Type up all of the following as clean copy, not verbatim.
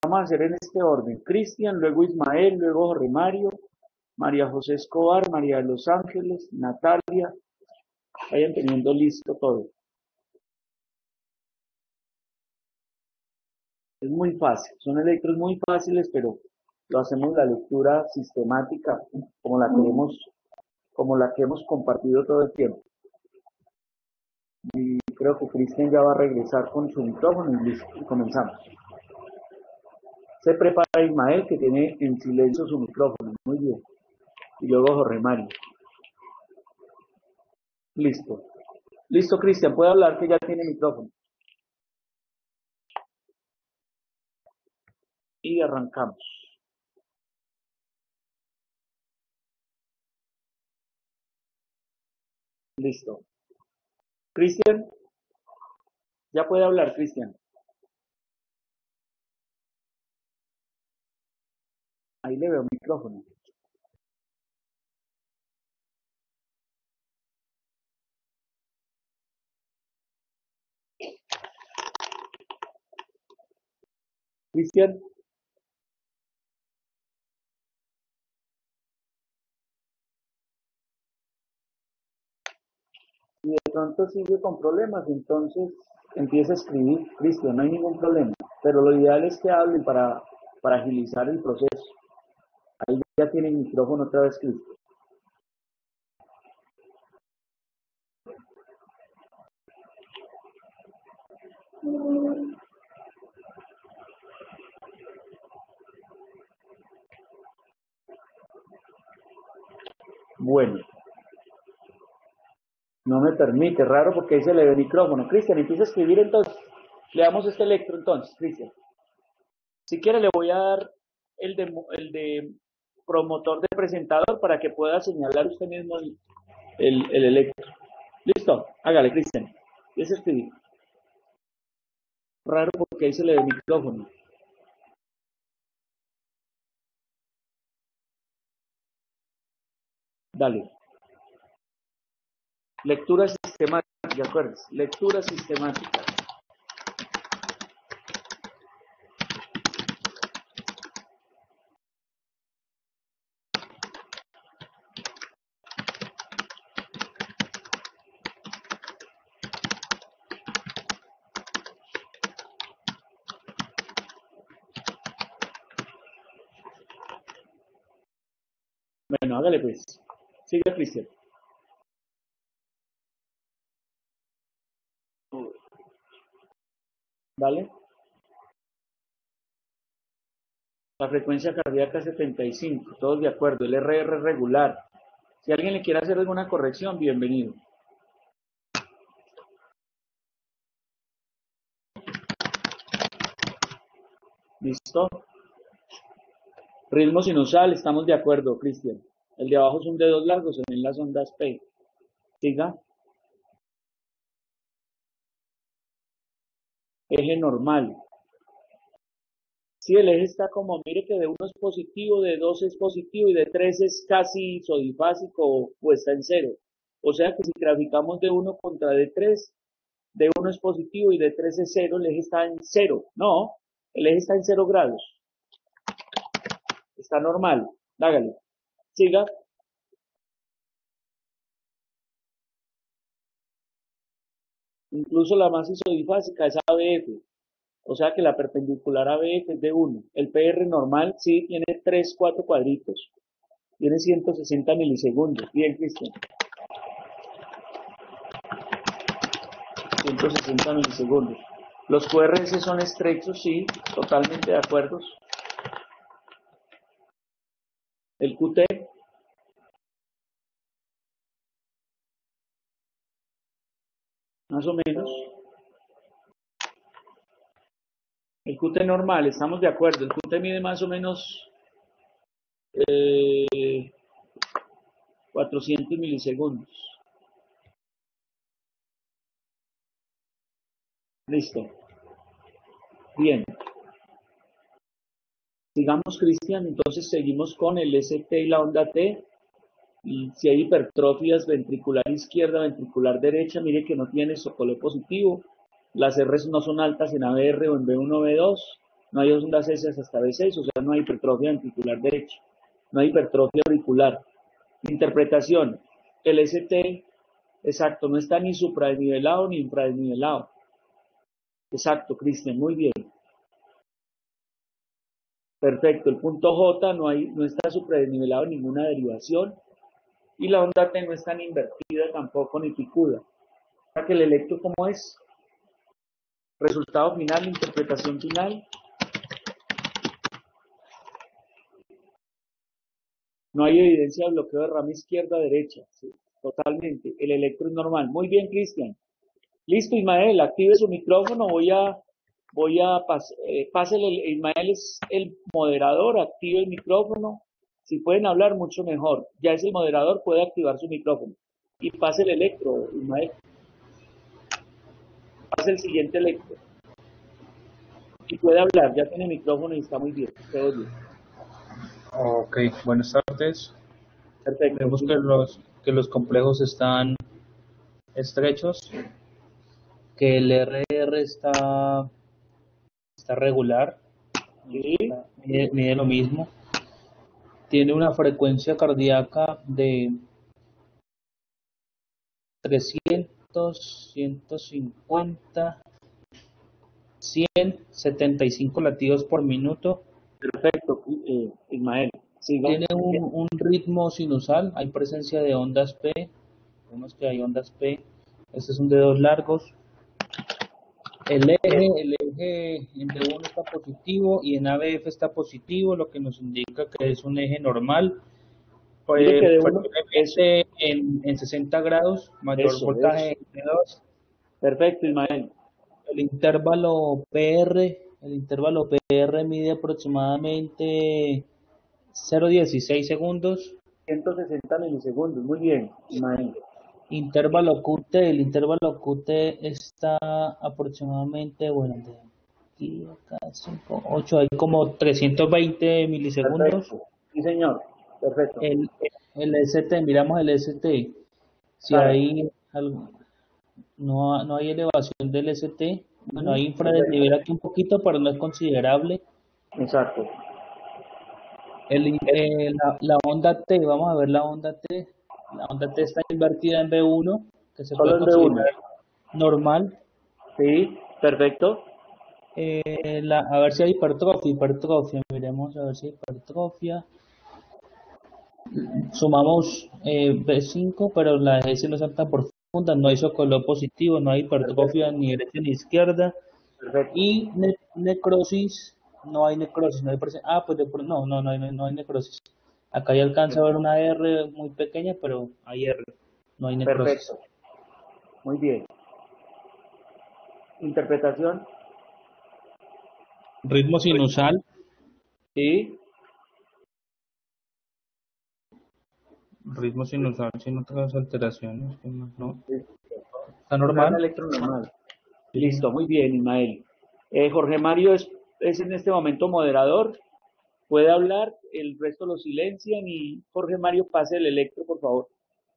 vamos a hacer en este orden. Cristian, luego Ismael, luego Jorge Mario, María José Escobar, María de los Ángeles, Natalia. Vayan teniendo listo todo. Es muy fácil, son electros muy fáciles, pero lo hacemos la lectura sistemática como la que hemos compartido todo el tiempo. Y creo que Cristian ya va a regresar con su micrófono y listo, y comenzamos. Se prepara Ismael, que tiene en silencio su micrófono, muy bien. Y luego Jorge Mario. Listo. Listo, Cristian, puede hablar que ya tiene micrófono. Y arrancamos. Listo. Cristian, ya puede hablar, Cristian. Ahí le veo micrófono. Cristian. Si de pronto sigue con problemas, entonces empieza a escribir, Cristian, no hay ningún problema. Pero lo ideal es que hablen para agilizar el proceso. Ahí ya tiene el micrófono otra vez, Cristian. Bueno, no me permite, raro porque ahí se le ve el micrófono. Cristian, empieza a escribir entonces. Le damos este electro entonces, Cristian. Si quiere le voy a dar el de promotor de presentador para que pueda señalar usted mismo el electro. Listo, hágale, Cristian. Empieza a escribir. Raro porque ahí se le ve el micrófono. Dale. Lectura sistemática, ¿de acuerdo? Lectura sistemática. Bueno, hágale pues. Sigue, Cristian. Dale. La frecuencia cardíaca 75, todos de acuerdo. El RR regular. Si alguien le quiere hacer alguna corrección, bienvenido. ¿Listo? Ritmo sinusal, estamos de acuerdo, Cristian. El de abajo son dedos largos en las ondas P. Siga. Eje normal. Si el eje está como, mire que de 1 es positivo, de 2 es positivo y de 3 es casi isodifásico o está en 0. O sea que si graficamos de 1 contra de 3, de 1 es positivo y de 3 es 0, el eje está en 0. No, el eje está en 0 grados. Está normal. Hágale. Siga. Incluso la más isodifásica es ABF. O sea que la perpendicular ABF es de 1. El PR normal sí tiene 3, 4 cuadritos. Tiene 160 milisegundos. Bien, Cristian. 160 milisegundos. Los QRS son estrechos, sí, totalmente de acuerdo. El QT. Más o menos. El QT normal, estamos de acuerdo. El QT mide más o menos 400 milisegundos. Listo. Bien. Sigamos, Cristian. Entonces seguimos con el ST y la onda T. Y si hay hipertrofias ventricular izquierda, ventricular derecha, mire que no tiene Sokolov positivo. Las R's no son altas en ABR o en B1, B2. no hay ondas S hasta B6, o sea, no hay hipertrofia ventricular derecha, no hay hipertrofia auricular. Interpretación, el ST, exacto, no está ni supradesnivelado ni infradesnivelado. Exacto, Cristian, muy bien. Perfecto, el punto J no está supradesnivelado en ninguna derivación y la onda T no está ni invertida tampoco ni picuda. O sea que el electro, ¿cómo es? Resultado final, interpretación final. No hay evidencia de bloqueo de rama izquierda-derecha. Sí, totalmente. El electro es normal. Muy bien, Cristian. Listo, Ismael, active su micrófono. Pásele, Ismael es el moderador, active el micrófono. Si pueden hablar, mucho mejor. Ya es el moderador, puede activar su micrófono. Y pase el electro, Ismael. Pase el siguiente electro. Y puede hablar, ya tiene micrófono y está muy bien. Te oye. Ok, buenas tardes. Perfecto. Vemos Sí. que los complejos están estrechos, que el RR está regular, Sí. mide lo mismo, tiene una frecuencia cardíaca de 300, 150, 175 latidos por minuto. Perfecto, Ismael. Siga. Tiene un ritmo sinusal, hay presencia de ondas P, vemos que hay ondas P. Este es un de dos largos. El eje en D1 está positivo y en ABF está positivo, lo que nos indica que es un eje normal. Mire que de uno, eso, Posiblemente en 60 grados, mayor eso. voltaje en T2. Perfecto, Ismael. El intervalo PR mide aproximadamente 0,16 segundos. 160 milisegundos. Muy bien, Ismael. El intervalo QT está aproximadamente, bueno, de aquí acá 5, 8, hay como 320 milisegundos. Perfecto. Sí, señor. Perfecto. El, el ST, miramos el ST, si Claro. hay no hay elevación del ST, bueno, hay Perfecto. infradesnivel aquí un poquito, pero no es considerable. Exacto. La onda T, vamos a ver la onda T. La onda T está invertida en B1, que se Solo puede el B1. considerar normal. Sí. Perfecto. A ver si hay hipertrofia, miremos a ver si hay hipertrofia. Sumamos B5, pero la S no es tan profunda, no hay zócalo positivo, no hay hipertrofia Perfecto. ni derecha ni izquierda. Perfecto. Y necrosis, no hay necrosis, no hay pues no hay necrosis. Acá ya alcanza a ver una R muy pequeña, pero hay R, no hay necrosis. Perfecto. Muy bien. Interpretación. Ritmo sinusal, Sí. sin otras alteraciones, ¿qué más? No, Sí. está Rama normal. electronormal. Sí. Listo. Muy bien, Ismael. Jorge Mario es en este momento moderador. Puede hablar, el resto lo silencian y Jorge Mario pase el electro, por favor.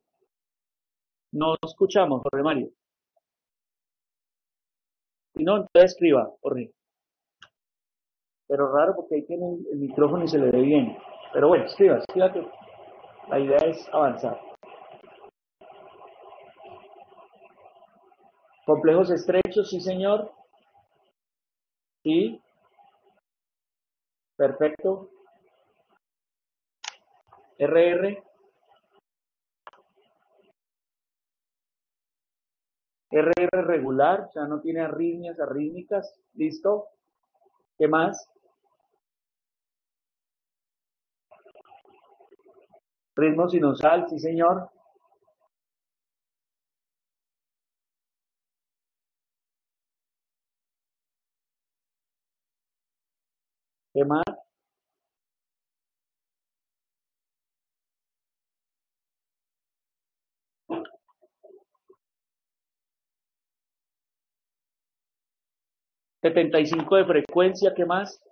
No escuchamos, Jorge Mario. Si no, entonces escriba, Jorge. Pero raro porque ahí tiene el micrófono y se le ve bien. Pero bueno, escriba que la idea es avanzar. Complejos estrechos, sí señor. Sí, perfecto. RR, RR regular, o sea, no tiene arritmias, arrítmicas. Listo. ¿Qué más? Ritmo sinusal, sí señor. ¿Qué más? 75 de frecuencia, ¿qué más?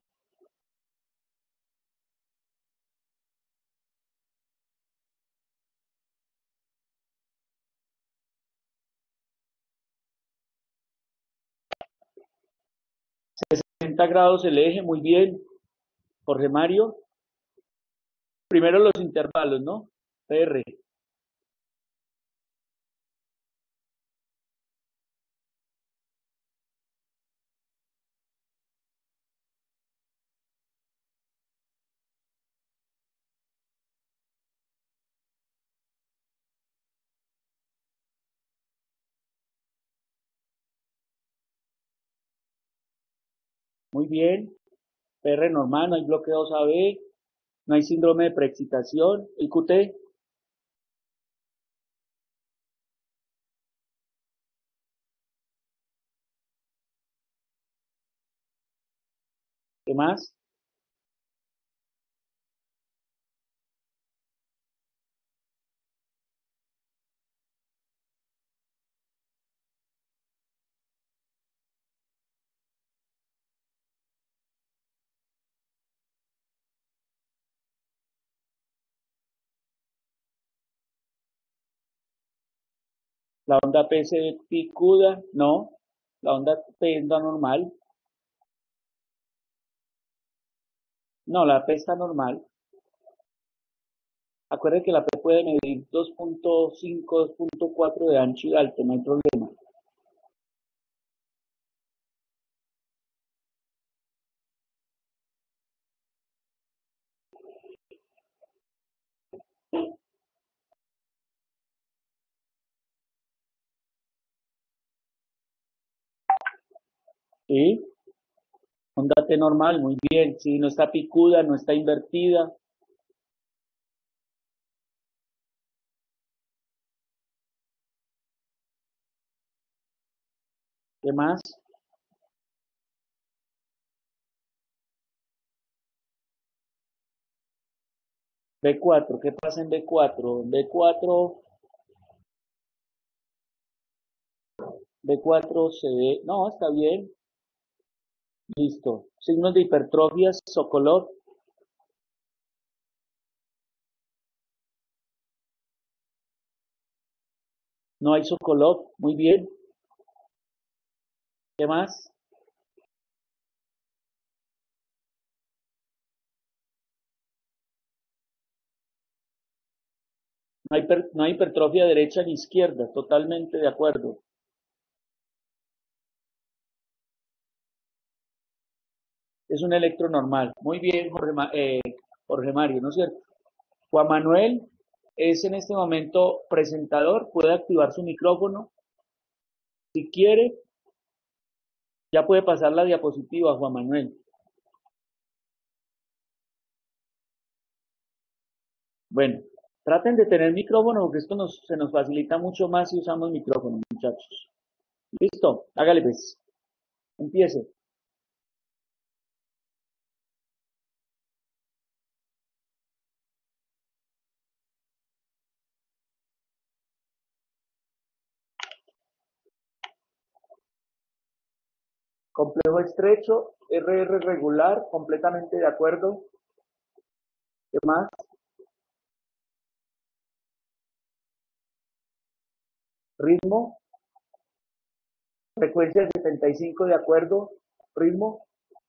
60 grados el eje, muy bien. Jorge Mario. Primero los intervalos, ¿no? PR. Muy bien. PR normal, no hay bloqueos AB, no hay síndrome de preexcitación. ¿El QT? ¿Qué más? La onda P se ve picuda, no. La onda P es la normal. No, la P está normal. Acuérdense que la P puede medir 2.5, 2.4 de ancho y alto, no hay problema. ¿Sí? Onda T normal, muy bien. Sí, no está picuda, no está invertida. ¿Qué más? B4, ¿qué pasa en B4? B4 se ve, no, está bien, listo. Signos de hipertrofia, Sokolov, no hay Sokolov, muy bien. ¿Qué más? No hay hipertrofia derecha ni izquierda, totalmente de acuerdo. Es un electro normal. Muy bien, Jorge Mario, ¿no es cierto? Juan Manuel es en este momento presentador, puede activar su micrófono. Si quiere, ya puede pasar la diapositiva, Juan Manuel. Bueno, traten de tener micrófono porque esto se nos facilita mucho más si usamos micrófono, muchachos. Listo, hágale pues. Empiece. Complejo estrecho, RR regular, completamente de acuerdo. ¿Qué más? Ritmo, frecuencia 75 de acuerdo. Ritmo,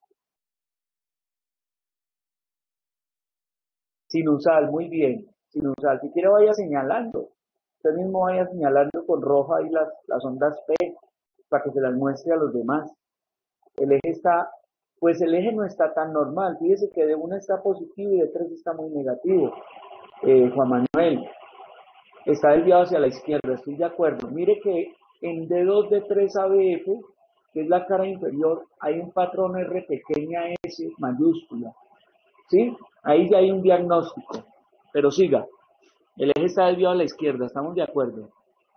sinusal, muy bien. Sinusal, si quiere vaya señalando. Usted mismo vaya señalando con rojo ahí las ondas P para que se las muestre a los demás. El eje está, pues el eje no está tan normal. Fíjese que de 1 está positivo y de 3 está muy negativo. Juan Manuel, está desviado hacia la izquierda, estoy de acuerdo. Mire que en D2 de 3 ABF, que es la cara inferior, hay un patrón R pequeña S mayúscula. ¿Sí? Ahí ya hay un diagnóstico. Pero siga, el eje está desviado a la izquierda, estamos de acuerdo.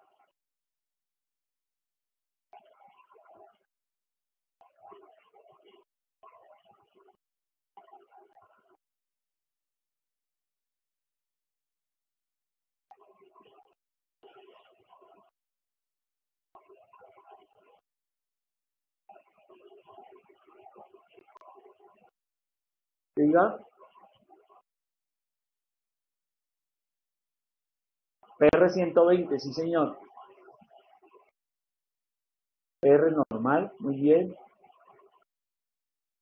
Siga, PR 120, sí señor. PR normal, muy bien.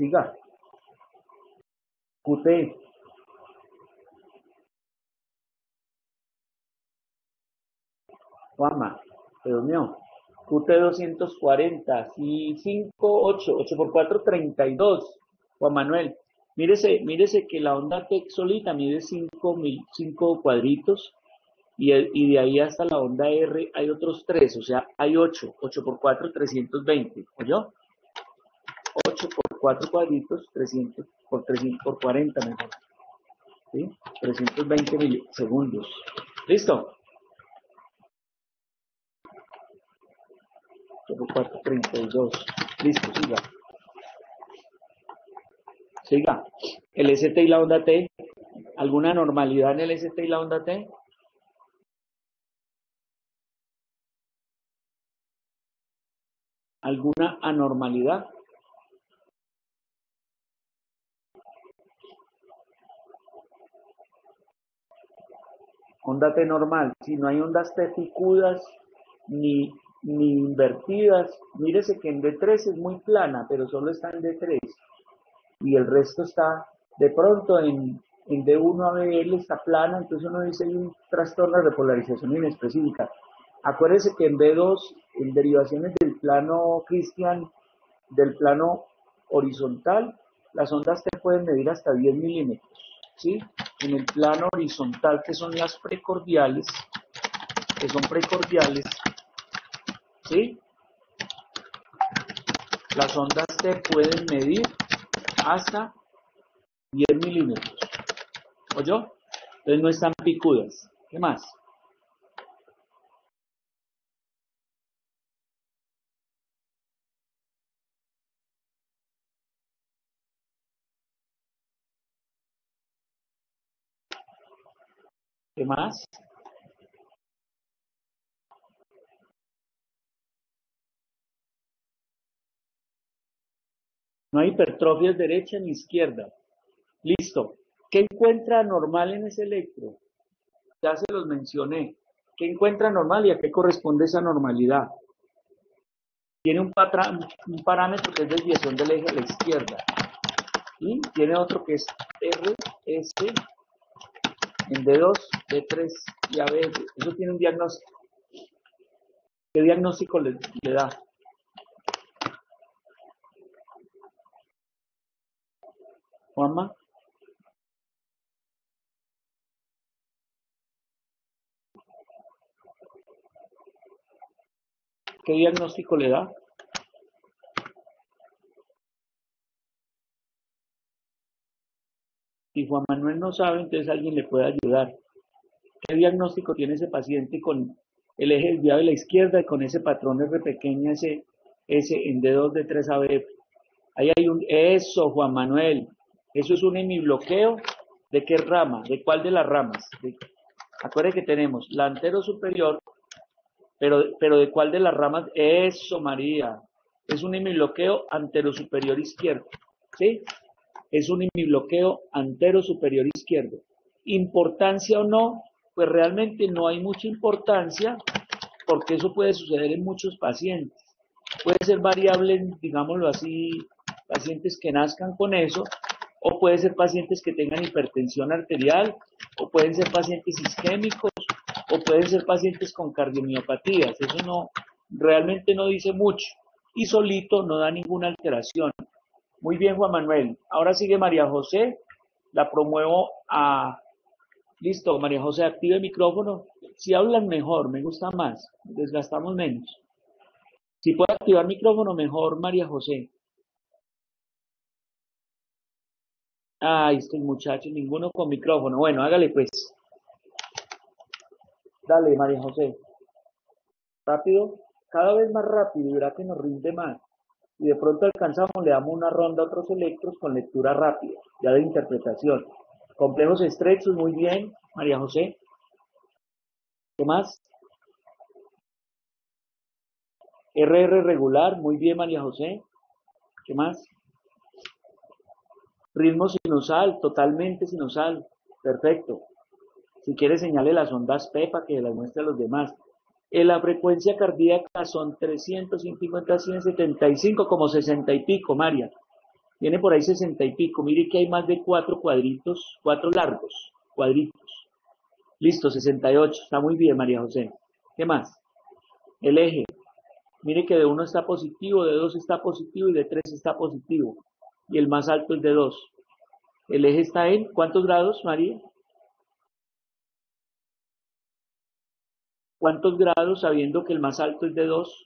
Siga. QT. Juanma, reunión. QT 240, y 5, 8 por 4, 32. Juan Manuel, mírese que la onda T solita mide 5 cuadritos y de ahí hasta la onda R hay otros 3, o sea, hay 8 por 4, 320, ¿oyó? 8 por 4 cuadritos, 300 por 300 por 40 mejor, ¿sí? 320 milisegundos. ¿Listo? 8 por 4, 32. Listo, siga. Siga. El ST y la onda T. ¿Alguna normalidad en el ST y la onda T? ¿Alguna anormalidad? Onda T normal. Si no hay ondas T picudas ni invertidas, mírese que en D3 es muy plana, pero solo está en D3. Y el resto está, de pronto en D1 a BL está plana, entonces uno dice hay un trastorno de repolarización inespecífica. Acuérdese que en B2, en derivaciones del plano Christian, del plano horizontal, las ondas T pueden medir hasta 10 milímetros, ¿sí? En el plano horizontal, que son las precordiales, ¿sí? Las ondas T pueden medir hasta 10 milímetros. ¿Oyó? Entonces no están picudas. ¿Qué más? ¿Qué más? No hay hipertrofias derecha ni izquierda. Listo. ¿Qué encuentra anormal en ese electro? Ya se los mencioné. ¿Qué encuentra anormal y a qué corresponde esa normalidad? Tiene un parámetro que es desviación del eje a la izquierda. Y tiene otro que es RS en D2, D3 y AB. Eso tiene un diagnóstico. ¿Qué diagnóstico le da? Juanma. ¿Qué diagnóstico le da? Si Juan Manuel no sabe, entonces alguien le puede ayudar. ¿Qué diagnóstico tiene ese paciente con el eje desviado de la izquierda y con ese patrón R pequeña, ese en D2, D3 AB? Ahí hay eso, Juan Manuel. Eso es un hemibloqueo. ¿De qué rama? ¿De cuál de las ramas? Acuérdense que tenemos la antero superior, pero ¿de cuál de las ramas? Eso, María. Es un hemibloqueo antero superior izquierdo. ¿Sí? Es un hemibloqueo antero superior izquierdo. ¿Importancia o no? Pues realmente no hay mucha importancia porque eso puede suceder en muchos pacientes. Puede ser variable, digámoslo así, pacientes que nazcan con eso, o puede ser pacientes que tengan hipertensión arterial, o pueden ser pacientes isquémicos, o pueden ser pacientes con cardiomiopatías. Eso no, realmente no dice mucho y solito no da ninguna alteración. Muy bien, Juan Manuel. Ahora sigue María José. La promuevo a... Listo, María José, active el micrófono. Si hablan mejor, me gusta más, desgastamos menos. Si puede activar micrófono, mejor, María José. Ay, estos muchachos, ninguno con micrófono. Bueno, hágale pues. Dale, María José. Rápido, cada vez más rápido, y verá que nos rinde más. Y de pronto alcanzamos, le damos una ronda a otros electros con lectura rápida, ya de interpretación. Complejos estrechos, muy bien, María José. ¿Qué más? RR regular, muy bien, María José. ¿Qué más? Ritmo sinusal, totalmente sinusal. Perfecto. Si quiere señale las ondas P para que las muestre a los demás. La frecuencia cardíaca son 300, 150, 175, como 60 y pico, María. Tiene por ahí 60 y pico. Mire que hay más de 4 cuadritos, 4 largos cuadritos. Listo, 68. Está muy bien, María José. ¿Qué más? El eje. Mire que de 1 está positivo, de 2 está positivo y de 3 está positivo. Y el más alto es de 2. El eje está en ¿cuántos grados, María? ¿Cuántos grados sabiendo que el más alto es de 2?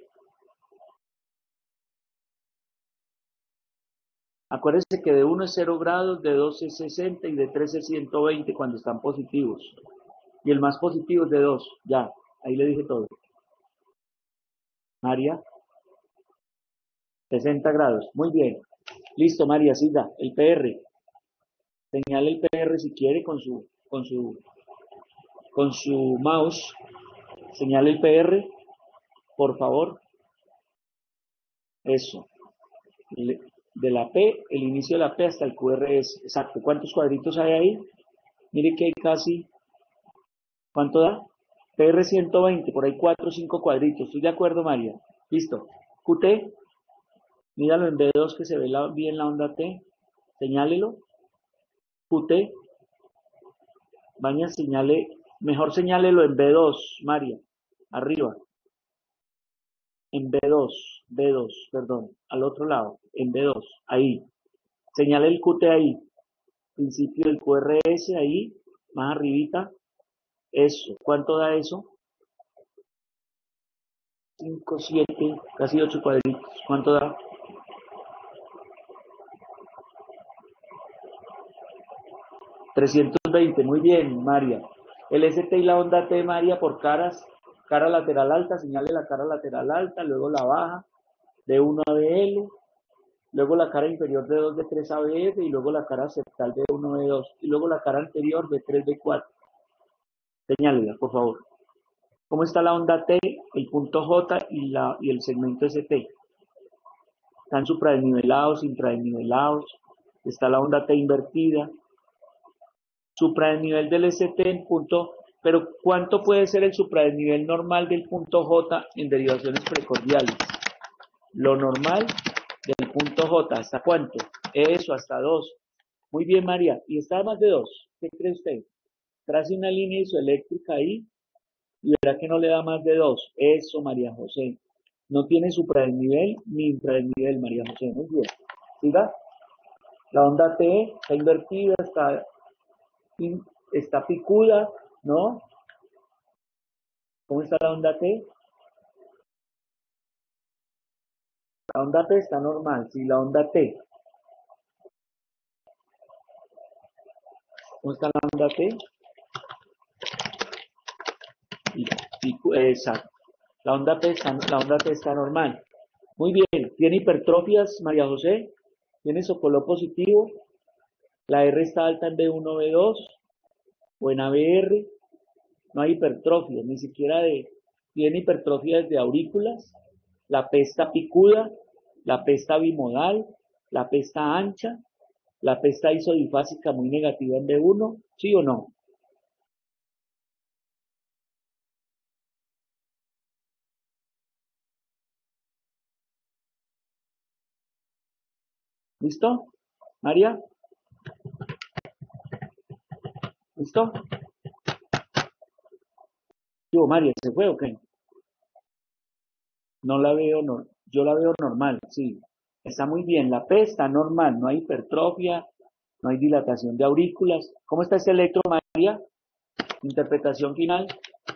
Acuérdense que de 1 es 0 grados, de 2 es 60 y de 3 es 120 cuando están positivos. Y el más positivo es de 2. Ya, ahí le dije todo. María, 60 grados. Muy bien. Listo, María, siga. El PR. Señale el PR si quiere con su mouse. Señale el PR, por favor. Eso. De la P, el inicio de la P hasta el QRS. Exacto. ¿Cuántos cuadritos hay ahí? Mire que hay casi, ¿cuánto da? PR 120, por ahí 4 o 5 cuadritos. ¿Estoy de acuerdo, María? Listo. QT, míralo en B2 que se ve bien la onda T. Señálelo. QT, mejor señálelo en B2, María. Arriba. En B2, perdón. Al otro lado. En B2, ahí. Señale el QT ahí. Principio del QRS ahí. Más arribita. Eso. ¿Cuánto da eso? 5, 7, casi 8 cuadritos. ¿Cuánto da? 320. Muy bien, María. El ST y la onda T, María, por caras. Cara lateral alta, señale la cara lateral alta, luego la baja, de 1 a BL, luego la cara inferior de 2 de 3 a BF, y luego la cara septal de 1 de 2, y luego la cara anterior de 3 de 4. Señálela, por favor. ¿Cómo está la onda T, el punto J y el segmento ST? Están supradesnivelados, intradesnivelados. Está la onda T invertida. Supradesnivel del ST en punto, pero ¿cuánto puede ser el supradesnivel normal del punto J en derivaciones precordiales? Lo normal del punto J, ¿hasta cuánto? Eso, hasta 2. Muy bien, María. ¿Y está más de 2? ¿Qué cree usted? Trace una línea isoeléctrica ahí y verá que no le da más de 2. Eso, María José. No tiene supradesnivel ni infradesnivel, María José. Muy bien. ¿Siga? La onda T está invertida, está picuda, ¿no? ¿Cómo está la onda T? La onda T está normal. Sí, la onda T. ¿Cómo está la onda T? Exacto. La onda T está normal. Muy bien. ¿Tiene hipertrofias, María José? ¿Tiene Sokolov positivo? La R está alta en B1, B2 o en ABR. No hay hipertrofia, ni siquiera tiene hipertrofia desde aurículas. La P está picuda, la P está bimodal, la P está ancha, la P está isodifásica muy negativa en B1, ¿sí o no? ¿Listo? María, ¿listo? Yo, María, ¿se fue o qué? No la veo, no, yo la veo normal, sí. Está muy bien, la P está normal, no hay hipertrofia, no hay dilatación de aurículas. ¿Cómo está ese electro, María? Interpretación final.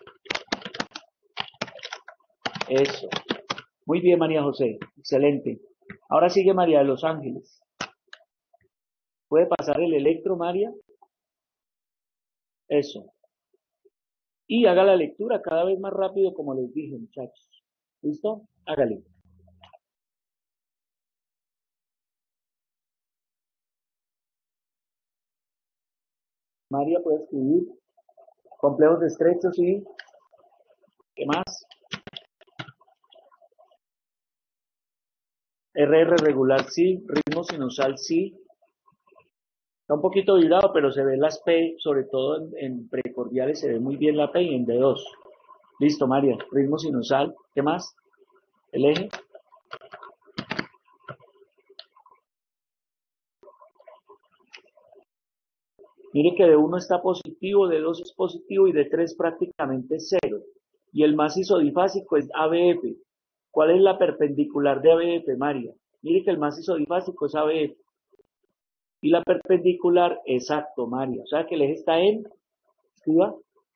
Eso. Muy bien, María José. Excelente. Ahora sigue María de los Ángeles. ¿Puede pasar el electro, María? Eso. Y haga la lectura cada vez más rápido, como les dije, muchachos. ¿Listo? Hágale. María, puede escribir. Complejos estrechos y... ¿Qué más? RR regular, sí. Ritmo sinusal, sí. Está un poquito vibrado, pero se ve las P, sobre todo en precordiales, se ve muy bien la P y en D2. Listo, María. Ritmo sinusal. ¿Qué más? El eje. Mire que de 1 está positivo, de 2 es positivo y de 3 prácticamente es 0. Y el más isodifásico es ABF. ¿Cuál es la perpendicular de ABF, María? Mire que el más isodifásico es ABF. Y la perpendicular, exacto, María. O sea que el eje está escriba,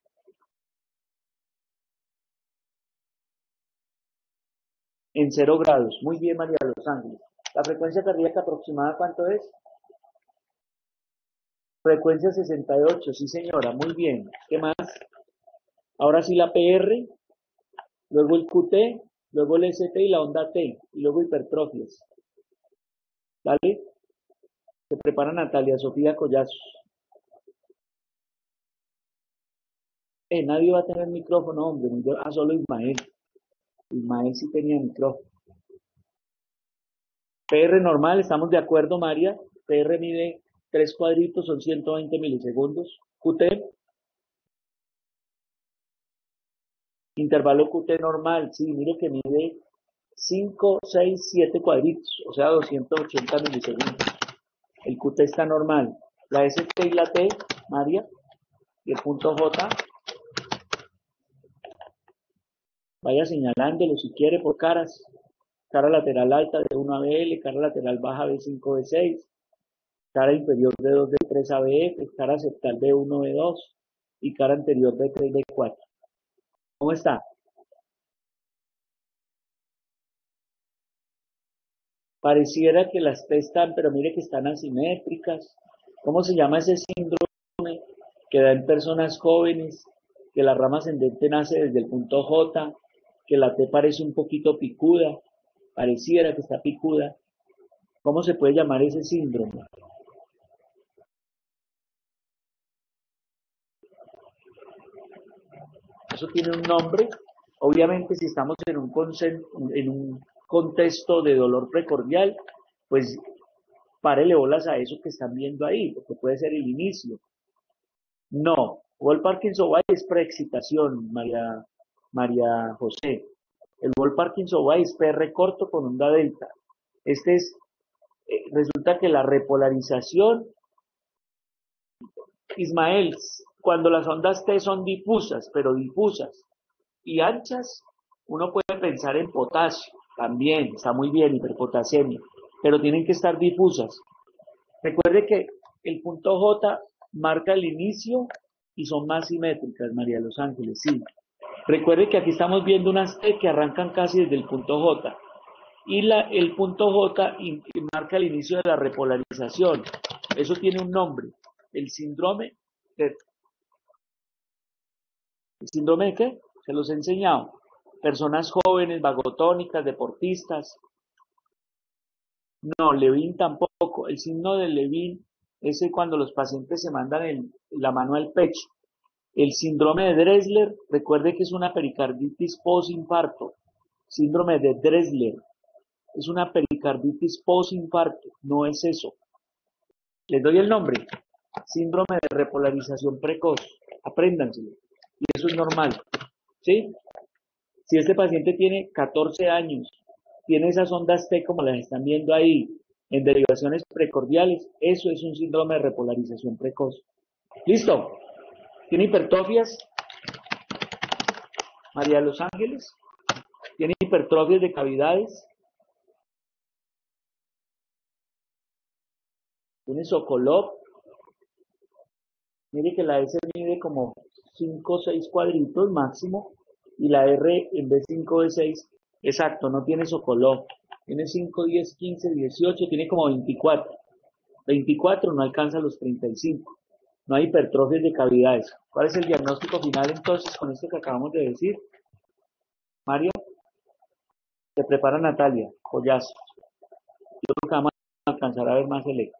en 0 grados. Muy bien, María de los Ángeles. ¿La frecuencia cardíaca aproximada cuánto es? Frecuencia 68, sí señora, muy bien. ¿Qué más? Ahora sí la PR, luego el QT, luego el ST y la onda T, y luego hipertrofias. ¿Dale? Se prepara Natalia Sofía Collazos. Nadie va a tener micrófono, hombre. Solo Ismael. Ismael sí tenía micrófono. PR normal, ¿estamos de acuerdo, María? PR mide 3 cuadritos, son 120 milisegundos. QT, intervalo QT normal, sí, mire que mide 5, 6, 7 cuadritos, o sea, 280 milisegundos. El QT está normal. La ST y la T, María, y el punto J, vaya señalándolo si quiere por caras. Cara lateral alta de 1 a BL, cara lateral baja B5, B6, cara inferior B2, B3 a BF, cara septal B1, B2 y cara anterior B3, B4. ¿Cómo está? Pareciera que las T están, pero mire que están asimétricas. ¿Cómo se llama ese síndrome que da en personas jóvenes? Que la rama ascendente nace desde el punto J, que la T parece un poquito picuda, pareciera que está picuda. ¿Cómo se puede llamar ese síndrome? Eso tiene un nombre. Obviamente, si estamos en un contexto de dolor precordial, pues párele bolas a eso que están viendo ahí, porque puede ser el inicio. No, Wall Parkinson White es preexcitación, María José. El Wall Parkinson White es PR corto con onda delta. Resulta que la repolarización, Ismael, cuando las ondas T son difusas, pero difusas y anchas, uno puede pensar en potasio, también, está muy bien, hiperpotasemia, pero tienen que estar difusas. Recuerde que el punto J marca el inicio y son más simétricas, María de los Ángeles, sí. Recuerde que aquí estamos viendo unas T que arrancan casi desde el punto J y el punto J marca el inicio de la repolarización. Eso tiene un nombre, el síndrome de... ¿El síndrome de qué? Se los he enseñado. Personas jóvenes, vagotónicas, deportistas. No, Levin tampoco. El signo de Levin es cuando los pacientes se mandan la mano al pecho. El síndrome de Dressler, recuerde que es una pericarditis posinfarto. Síndrome de Dressler es una pericarditis posinfarto, no es eso. Les doy el nombre. Síndrome de repolarización precoz. Apréndanselo. Y eso es normal. ¿Sí? Si este paciente tiene 14 años, tiene esas ondas T como las están viendo ahí, en derivaciones precordiales, eso es un síndrome de repolarización precoz. ¿Listo? ¿Tiene hipertrofias? María de los Ángeles. ¿Tiene hipertrofias de cavidades? ¿Tiene Sokolov? Mire que la S mide como 5 o 6 cuadritos máximo y la R en vez de 5 de 6, exacto, no tiene Sokolov. Tiene 5, 10, 15, 18, tiene como 24. 24 no alcanza los 35. No hay hipertrofias de cavidades. ¿Cuál es el diagnóstico final entonces con esto que acabamos de decir? María, se prepara Natalia, Collazo. Yo creo que vamos a alcanzar a ver más electros.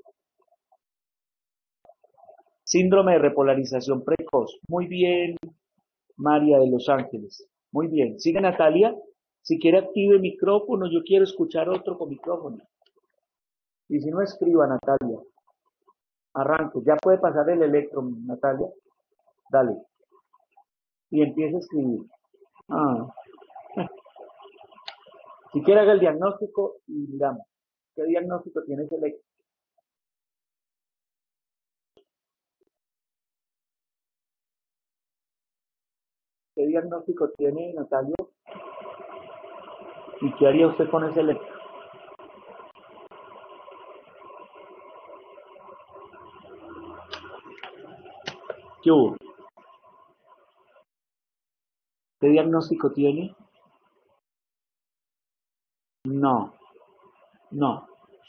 Síndrome de repolarización precoz. Muy bien, María de los Ángeles. Muy bien. Sigue Natalia. Si quiere active el micrófono, yo quiero escuchar otro con micrófono. Y si no, escriba, Natalia. Arranque. Ya puede pasar el electro, Natalia. Dale. Y empieza a escribir. Si quiere haga el diagnóstico y miramos. ¿Qué diagnóstico tiene ese electro? ¿Qué diagnóstico tiene, Natalia? ¿Y qué haría usted con ese electro? ¿Qué hubo? ¿Qué diagnóstico tiene? No, no.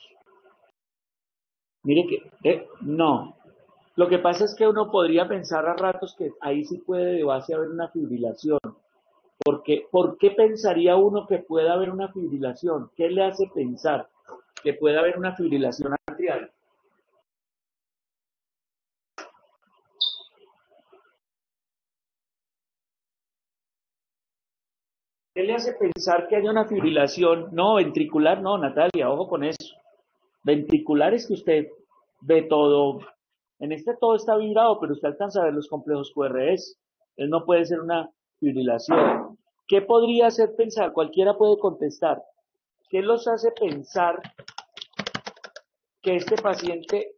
Mire que, no. Lo que pasa es que uno podría pensar a ratos que ahí sí puede de base haber una fibrilación. Porque, ¿por qué pensaría uno que pueda haber una fibrilación? ¿Qué le hace pensar que pueda haber una fibrilación atrial? ¿Qué le hace pensar que haya una fibrilación? No, ventricular no, Natalia, ojo con eso. Ventricular es que usted ve todo, en este todo está vibrado, pero usted alcanza a ver los complejos QRS. Él no puede ser una fibrilación. ¿Qué podría hacer pensar? Cualquiera puede contestar. ¿Qué los hace pensar que este paciente,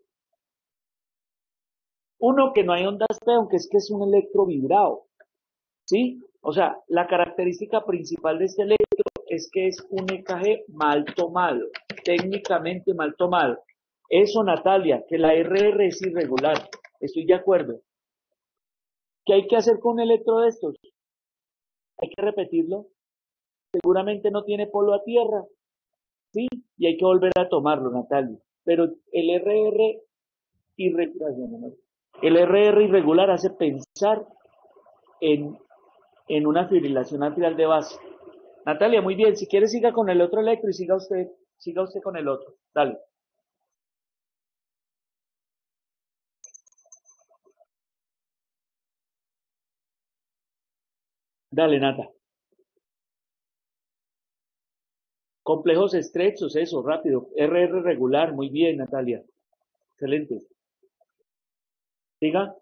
uno, que no hay ondas P, aunque es que es un electro vibrado, ¿sí? O sea, la característica principal de este electro es que es un EKG mal tomado, técnicamente mal tomado. Eso, Natalia, que la RR es irregular, estoy de acuerdo. ¿Qué hay que hacer con un electro de estos? Hay que repetirlo. Seguramente no tiene polo a tierra, ¿sí? Y hay que volver a tomarlo, Natalia. Pero irregular, el RR irregular hace pensar en, en una fibrilación atrial de base. Natalia, muy bien. Si quiere, siga con el otro electro y siga usted con el otro. Dale. Dale, Nata. Complejos estrechos, eso, rápido. RR regular, muy bien, Natalia. Excelente. Siga.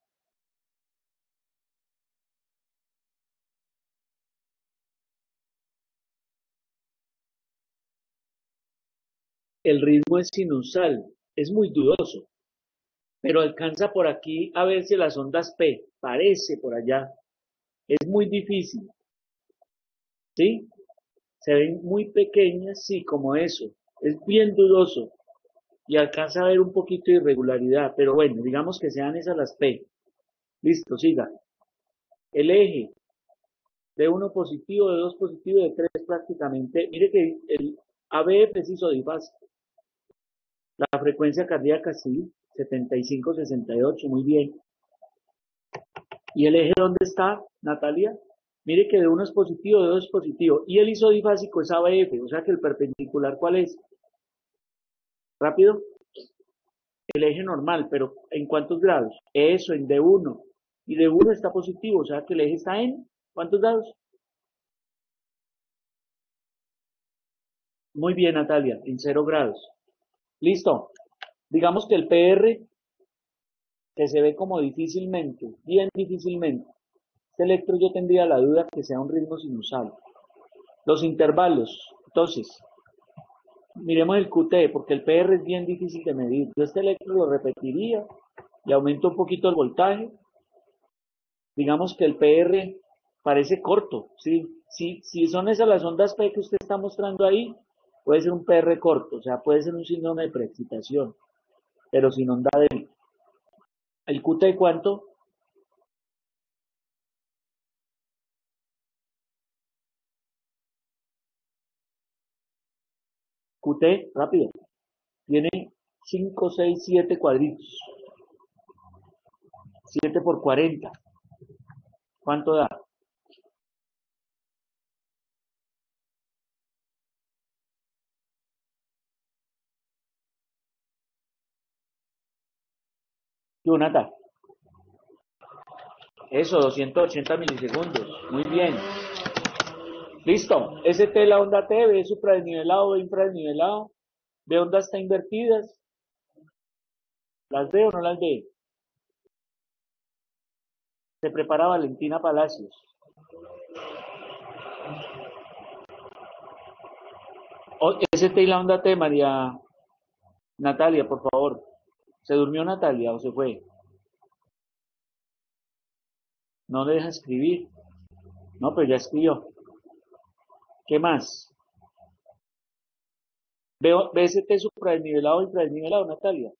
El ritmo es sinusal, es muy dudoso, pero alcanza por aquí a verse las ondas P, parece por allá. Es muy difícil, ¿sí? Se ven muy pequeñas, sí, como eso. Es bien dudoso y alcanza a ver un poquito de irregularidad, pero bueno, digamos que sean esas las P. Listo, siga. El eje de 1 positivo, de 2 positivo, de 3 prácticamente. Mire que el ABF es isodifásico. La frecuencia cardíaca sí, 75, 68, muy bien. ¿Y el eje dónde está, Natalia? Mire que de 1 es positivo, de 2 es positivo. Y el isodifásico es ABF, o sea que el perpendicular, ¿cuál es? Rápido. El eje normal, pero ¿en cuántos grados? Eso, en D1. Y D1 está positivo, o sea que el eje está en ¿cuántos grados? Muy bien, Natalia, en 0 grados. Listo. Digamos que el PR, que se ve como difícilmente, bien difícilmente. Este electro yo tendría la duda que sea un ritmo sinusal. Los intervalos, entonces, miremos el QT, porque el PR es bien difícil de medir. Yo este electro lo repetiría y aumento un poquito el voltaje. Digamos que el PR parece corto, ¿sí? Si son esas las ondas P que usted está mostrando ahí, puede ser un PR corto, o sea, puede ser un síndrome de preexcitación, pero sin onda débil. ¿El QT cuánto? QT, rápido. Tiene 5, 6, 7 cuadritos. 7 por 40. ¿Cuánto da? Jonathan. Eso, 280 milisegundos. Muy bien. Listo. ST la onda T, ve supradesnivelado, ve infradesnivelado. Ve ondas está invertidas. ¿Las ve o no las ve? Se prepara Valentina Palacios. ST y la onda T, María Natalia, por favor. ¿Se durmió Natalia o se fue? No le deja escribir. No, pero ya escribió. ¿Qué más? Veo BST supradesnivelado y infradesnivelado, Natalia.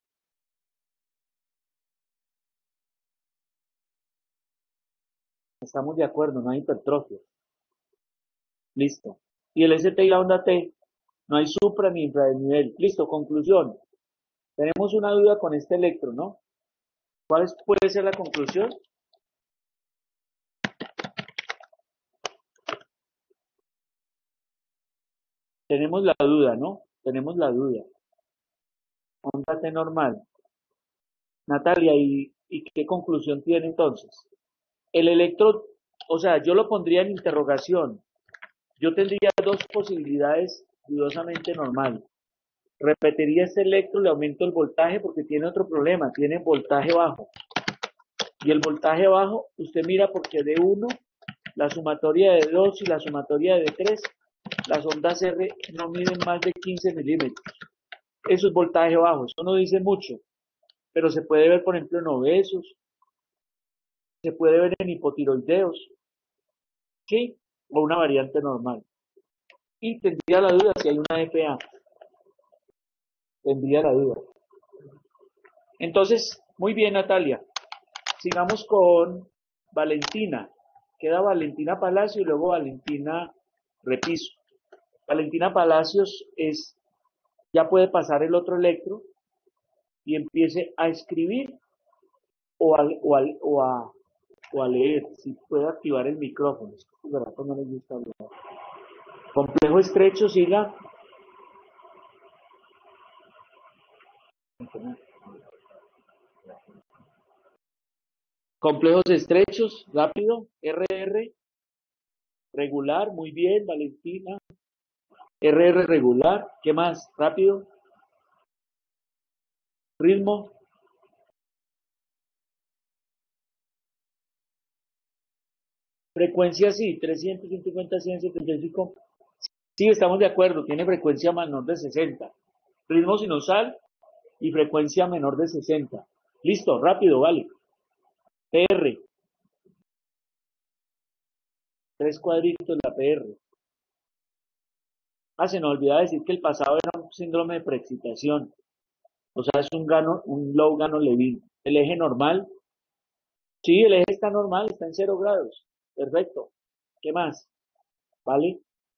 Estamos de acuerdo, no hay hipertrofia. Listo. Y el ST y la onda T, no hay supra ni infradesnivel. Listo, conclusión. Tenemos una duda con este electro, ¿no? ¿Cuál puede ser la conclusión? Tenemos la duda, ¿no? Tenemos la duda. Onda T normal. Natalia, ¿y qué conclusión tiene entonces? El electro, o sea, yo lo pondría en interrogación. Yo tendría dos posibilidades dudosamente normal. Repetiría este electro, le aumento el voltaje porque tiene otro problema, tiene voltaje bajo. Y el voltaje bajo, usted mira porque de 1, la sumatoria de 2 y la sumatoria de 3, las ondas R no miden más de 15 milímetros. Eso es voltaje bajo, eso no dice mucho, pero se puede ver, por ejemplo, en obesos, se puede ver en hipotiroideos, ¿sí? O una variante normal. Y tendría la duda si hay una FA. Tendría la duda. Entonces, muy bien, Natalia. Sigamos con Valentina. Queda Valentina Palacio y luego Valentina Repiso. Valentina Palacios ya puede pasar el otro electro y empiece a escribir o a leer. Si puede activar el micrófono. No me gusta hablar. Complejo estrecho, siga. Complejos estrechos, rápido. RR, regular, muy bien, Valentina. RR regular, ¿qué más? Rápido. Ritmo. Frecuencia sí, 300, 150, 100, 75. Sí, estamos de acuerdo, tiene frecuencia menor de 60. Ritmo sinusal y frecuencia menor de 60. Listo, rápido, vale. PR. 3 cuadritos la PR. Se nos olvidaba decir que el pasado era un síndrome de preexcitación. O sea, es un low gano Levin. El eje normal. Sí, el eje está normal, está en 0 grados. Perfecto. ¿Qué más? ¿Vale?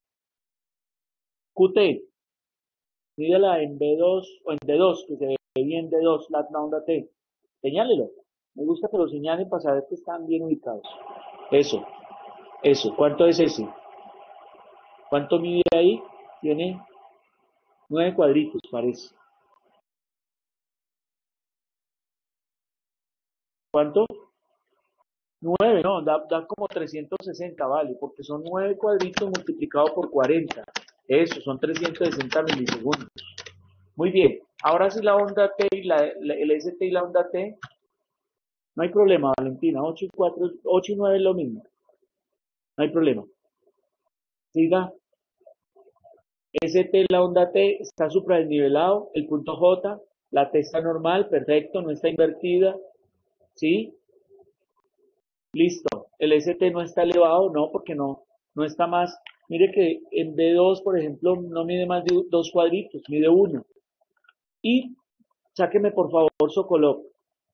QT. Mídela en B2 o en D2, que se ve bien D2, la onda T. Señálelo. Me gusta que lo señalen para saber que están bien ubicados. Eso. ¿Cuánto es ese? ¿Cuánto mide ahí? Tiene 9 cuadritos, parece. ¿Cuánto? 9, no, da como 360, vale, porque son 9 cuadritos multiplicado por 40. Eso, son 360 milisegundos. Muy bien, ahora sí la onda T y el ST y la onda T, no hay problema, Valentina, 8 y 4, 8 y 9 es lo mismo. No hay problema. Siga. ST, la onda T está supradesnivelado, el punto J, la T está normal, perfecto, no está invertida, ¿sí? Listo. El ST no está elevado, no, porque no está más. Mire que en D2, por ejemplo, no mide más de 2 cuadritos, mide 1. Y sáqueme, por favor, Sokolov.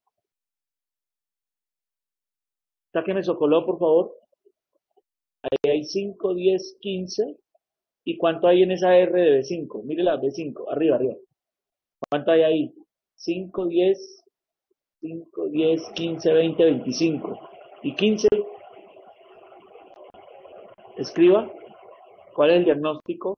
Sáqueme Sokolov, por favor. Ahí hay 5, 10, 15. ¿Y cuánto hay en esa R de B5? Mire la B5, arriba, arriba. ¿Cuánto hay ahí? 5, 10, 5, 10, 15, 20, 25. ¿Y 15? Escriba. ¿Cuál es el diagnóstico?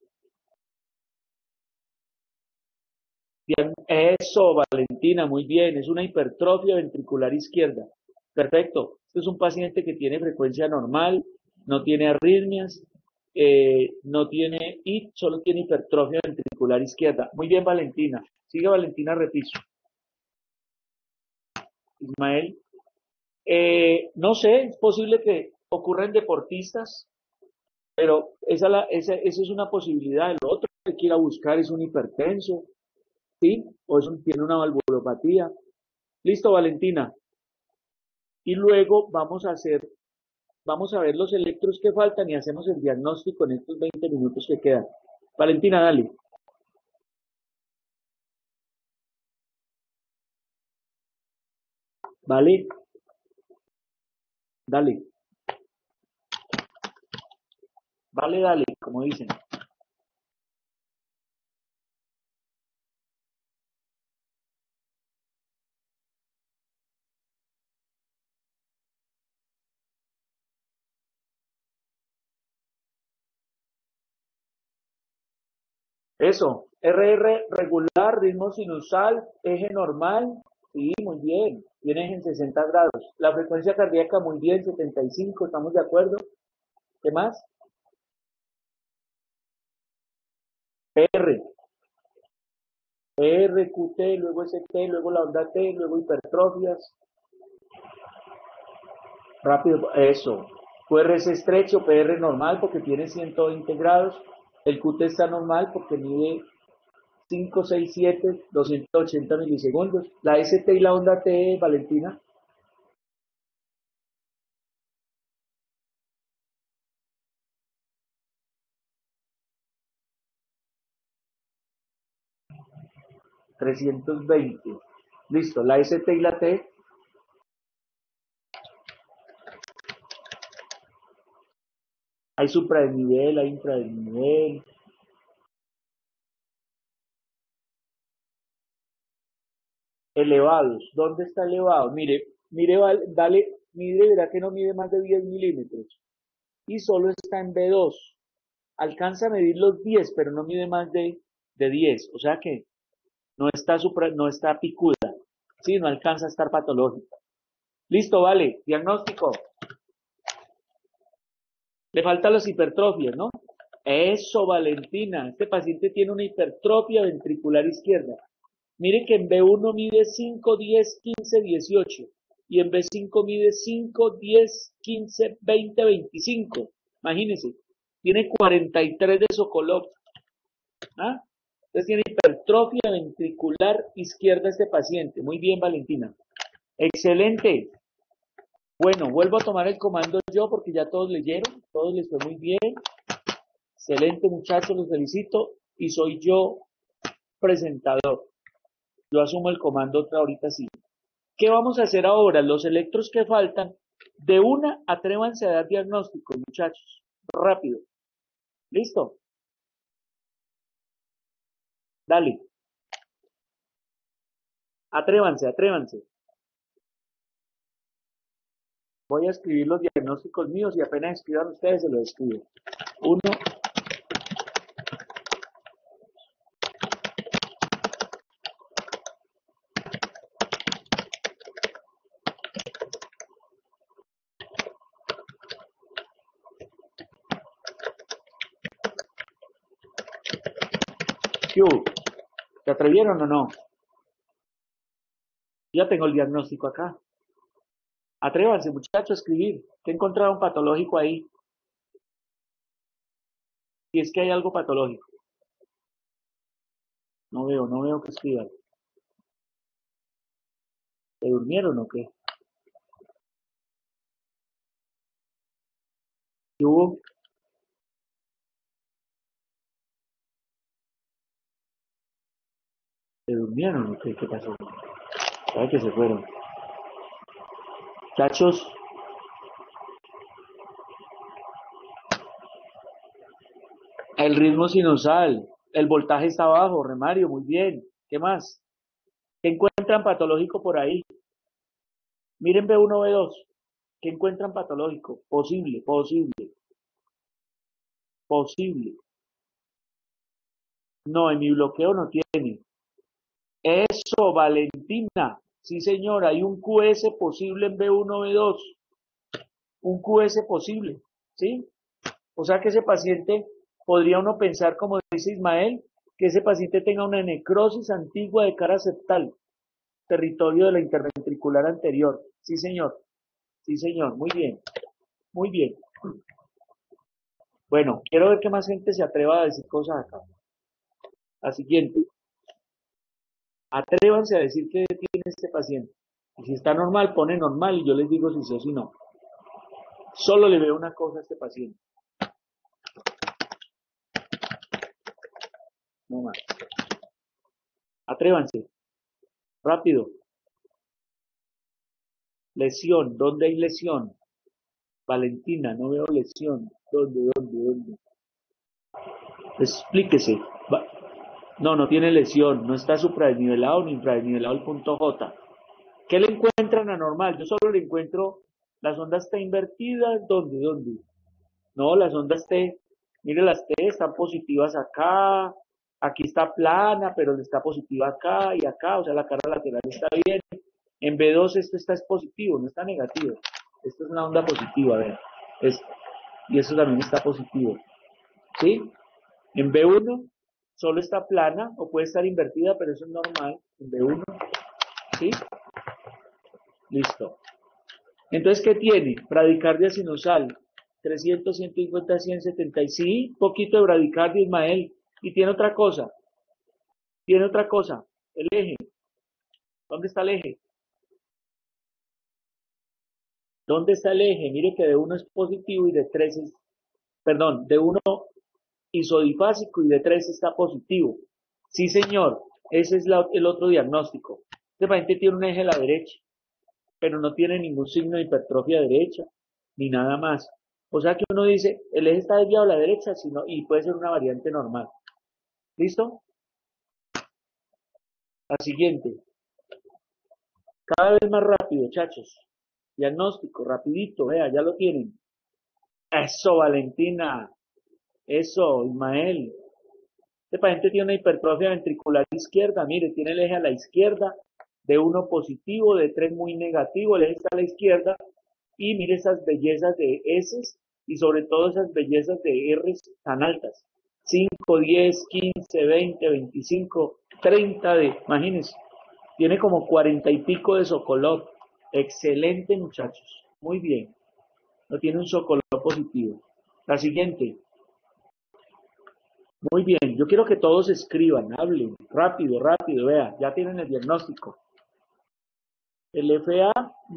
Bien, eso, Valentina, muy bien. Es una hipertrofia ventricular izquierda. Perfecto. Este es un paciente que tiene frecuencia normal, no tiene arritmias, no tiene IT, solo tiene hipertrofia ventricular izquierda. Muy bien, Valentina. Sigue Valentina Repiso. Ismael. No sé, es posible que ocurra en deportistas, pero esa es una posibilidad. Lo otro que quiera buscar es un hipertenso, ¿sí? O tiene una valvulopatía. Listo, Valentina. Y luego vamos a hacer vamos a ver los electros que faltan y hacemos el diagnóstico en estos 20 minutos que quedan. Valentina, dale. Vale, dale. Vale, dale, como dicen. Eso, RR regular, ritmo sinusal, eje normal, sí, muy bien, tiene eje en 60 grados. La frecuencia cardíaca muy bien, 75, ¿estamos de acuerdo? ¿Qué más? PR, QT, luego ST, luego la onda T, luego hipertrofias. Rápido, eso. QR es estrecho, PR normal porque tiene 120 grados. El QT está normal porque mide 5, 6, 7, 280 milisegundos. La ST y la onda T, Valentina. $320. Listo, la ST y la T. Hay supradesnivel, hay infradesnivel. Elevados. ¿Dónde está elevado? Mire, dale, mire, verá que no mide más de 10 milímetros. Y solo está en B2. Alcanza a medir los 10, pero no mide más de 10. O sea que no está picuda. Sí, no alcanza a estar patológica. Listo, vale. Diagnóstico. Le faltan las hipertrofias, ¿no? Eso, Valentina. Este paciente tiene una hipertrofia ventricular izquierda. Mire que en B1 mide 5, 10, 15, 18. Y en B5 mide 5, 10, 15, 20, 25. Imagínense. Tiene 43 de Sokolov. ¿Ah? Entonces tiene hipertrofia ventricular izquierda este paciente. Muy bien, Valentina. Excelente. Bueno, vuelvo a tomar el comando yo porque ya todos leyeron, todos les fue muy bien. Excelente, muchachos, los felicito. Y soy yo presentador. Yo asumo el comando ahorita sí. ¿Qué vamos a hacer ahora? Los electros que faltan, de una, atrévanse a dar diagnóstico, muchachos. Rápido. ¿Listo? Dale. Atrévanse, atrévanse. Voy a escribir los diagnósticos míos y apenas escriban ustedes se los escribo. 1, Q. ¿Se atrevieron o no? Ya tengo el diagnóstico acá. Atrévanse, muchachos, a escribir. ¿Qué encontraron patológico ahí? Si es que hay algo patológico. No veo que escriban. ¿Se durmieron o qué? ¿Qué hubo? ¿Se durmieron o qué? ¿Qué pasó? ¿Sabe que se fueron? Muchachos, el ritmo sinusal, el voltaje está bajo, Remario, muy bien. ¿Qué más? ¿Qué encuentran patológico por ahí? Miren B1, B2. ¿Qué encuentran patológico? Posible. No, en mi bloqueo no tiene. Eso, Valentina. Sí, señora, hay un QS posible en B1, B2. Un QS posible, ¿sí? O sea que ese paciente, podría uno pensar, como dice Ismael, que ese paciente tenga una necrosis antigua de cara septal, territorio de la interventricular anterior. Sí, señor, muy bien, muy bien. Bueno, quiero ver que más gente se atreva a decir cosas acá. La siguiente, atrévanse a decir qué tiene este paciente. Y si está normal, pone normal y yo les digo si sí o si no. Solo le veo una cosa a este paciente. No más. Atrévanse. Rápido. Lesión. ¿Dónde hay lesión? Valentina, no veo lesión. ¿Dónde? Explíquese. No, no tiene lesión. No está supradesnivelado ni infradesnivelado el punto J. ¿Qué le encuentran anormal? Yo solo le encuentro las ondas T invertidas. ¿Dónde? No, las ondas T, mire las T están positivas acá, aquí está plana, pero está positiva acá y acá, o sea la cara lateral está bien. En B2 esto está positivo, no está negativo. Esto es una onda positiva, a ver. Y esto también está positivo. ¿Sí? En B1 solo está plana o puede estar invertida, pero eso es normal. En B1, ¿sí? Listo. Entonces, ¿qué tiene? Bradicardia sinusal. 300, 150, 170. Sí, poquito de bradicardia, Ismael. Y tiene otra cosa. El eje. ¿Dónde está el eje? ¿Dónde está el eje? Mire que de 1 es positivo y de 3 es, perdón, de 1 isodifásico y de 3 está positivo. Sí, señor. Ese es el otro diagnóstico. Este paciente tiene un eje a la derecha, pero no tiene ningún signo de hipertrofia derecha, ni nada más. O sea que uno dice, el eje está desviado a la derecha, y puede ser una variante normal. ¿Listo? La siguiente. Cada vez más rápido, chachos. Diagnóstico, rapidito, vea, ya lo tienen. Eso, Valentina. Eso, Ismael. Este paciente tiene una hipertrofia ventricular izquierda. Mire, tiene el eje a la izquierda, de 1 positivo, de 3 muy negativo, el eje está a la izquierda. Y mire esas bellezas de S y sobre todo esas bellezas de R tan altas. 5, 10, 15, 20, 25, 30 imagínense. Tiene como 40 y pico de Sokolov. Excelente, muchachos. Muy bien. No tiene un Sokolov positivo. La siguiente. Muy bien. Yo quiero que todos escriban, hablen. Rápido. Vea, ya tienen el diagnóstico. El FA.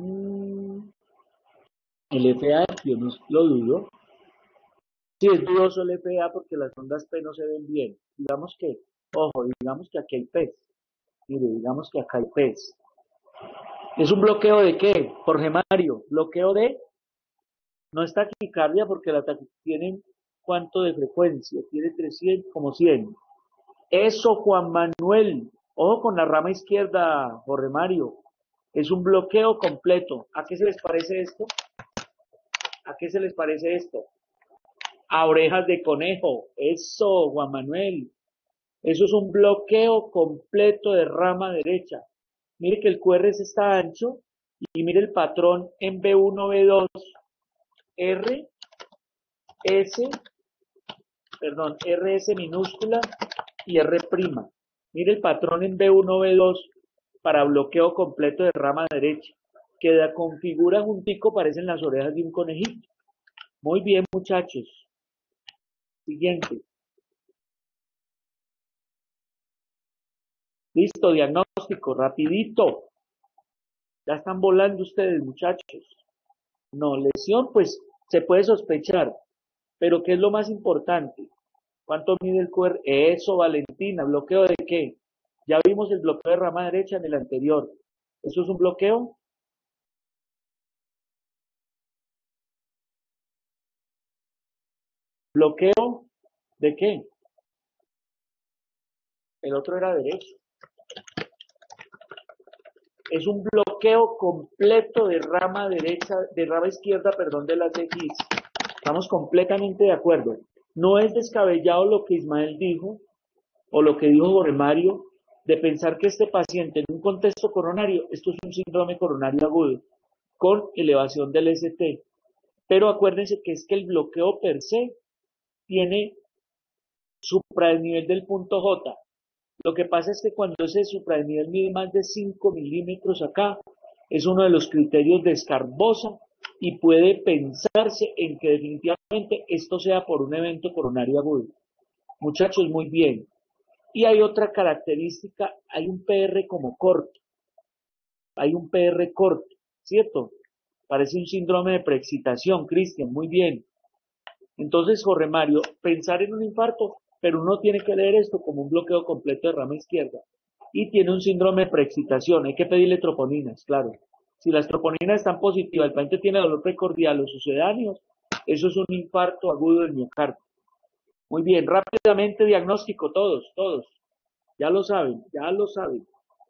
El FA, yo no lo dudo. Sí, es dudoso el FA porque las ondas P no se ven bien. Digamos que aquí hay pez. Mire, digamos que acá hay pez. ¿Es un bloqueo de qué? Jorge Mario, bloqueo de... No es taquicardia porque la taquicardia tiene ¿cuánto de frecuencia? Tiene 300, como 100. Eso, Juan Manuel. Ojo con la rama izquierda, Jorge Mario. Es un bloqueo completo. ¿A qué se les parece esto? ¿A qué se les parece esto? A orejas de conejo. Eso, Juan Manuel. Eso es un bloqueo completo de rama derecha. Mire que el QRS está ancho y mire el patrón en B1, B2, R, S, perdón, RS minúscula y R'. Mire el patrón en B1, B2 para bloqueo completo de rama derecha. Que la configura juntico, parecen las orejas de un conejito. Muy bien, muchachos. Siguiente. Listo, diagnóstico, rapidito. Ya están volando ustedes, muchachos. No, lesión, pues se puede sospechar. Pero ¿qué es lo más importante? ¿Cuánto mide el QR? Eso, Valentina. ¿Bloqueo de qué? Ya vimos el bloqueo de rama derecha en el anterior. ¿Eso es un bloqueo? ¿Bloqueo de qué? El otro era derecho. Es un bloqueo completo de rama derecha, de rama izquierda, perdón, de las X. Estamos completamente de acuerdo. No es descabellado lo que Ismael dijo, o lo que dijo Jorge Mario, de pensar que este paciente en un contexto coronario, esto es un síndrome coronario agudo, con elevación del ST. Pero acuérdense que es que el bloqueo per se tiene supradesnivel del punto J. Lo que pasa es que cuando ese supradesnivel mide más de 5 milímetros acá, es uno de los criterios de Scarbosa y puede pensarse en que definitivamente esto sea por un evento coronario agudo. Muchachos, muy bien. Y hay otra característica, hay un PR como corto. Hay un PR corto, ¿cierto? Parece un síndrome de preexcitación, Cristian, muy bien. Entonces, Jorge Mario, pensar en un infarto, pero uno tiene que leer esto como un bloqueo completo de rama izquierda. Y tiene un síndrome de preexcitación, hay que pedirle troponinas, claro. Si las troponinas están positivas, el paciente tiene dolor precordial o sucedáneos, eso es un infarto agudo del miocardio. Muy bien, rápidamente diagnóstico, todos. Ya lo saben, ya lo saben.